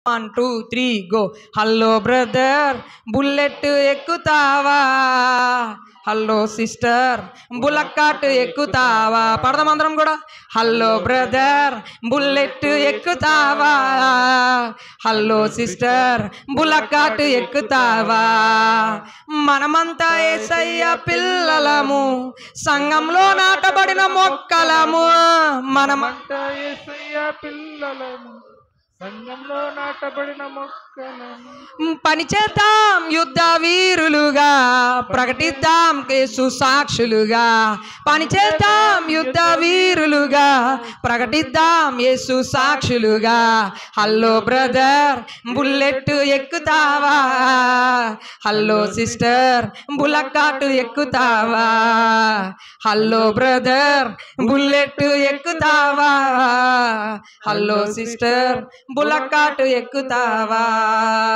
1 2 3 go. Hello brother bullet ఎక్కుతావా, hello sister bullock cart ఎక్కుతావా. పడదాం అందరం కూడా. హలో బ్రదర్ బుల్లెట్ ఎక్కుతావా, హలో సిస్టర్ బుల్లక్కాట్ ఎక్కుతావా. మనమంతా యేసయ్య పిల్లలము, సంఘంలో నాటబడిన మొక్కలము. మనమంతా యేసయ్య పిల్లలము, సంఘంలో నాటబడిన మొక్కలము. పనిచేద్దాం యుద్ధ వీరులుగా, ప్రకటిద్దాం యేసు సాక్షులుగా. పనిచేద్దాం యుద్ధ వీరులుగా, ప్రకటిద్దాం యేసు సాక్షులుగా. హలో బ్రదర్ బుల్లెట్ ఎక్కుతావా, హలో సిస్టర్ బుల్లక్కాట్ ఎక్కుతావా. హలో బ్రదర్ బుల్లెట్ ఎక్కుతావా, హలో సిస్టర్ బుల్లక్కాట్ ఎక్కుతావా.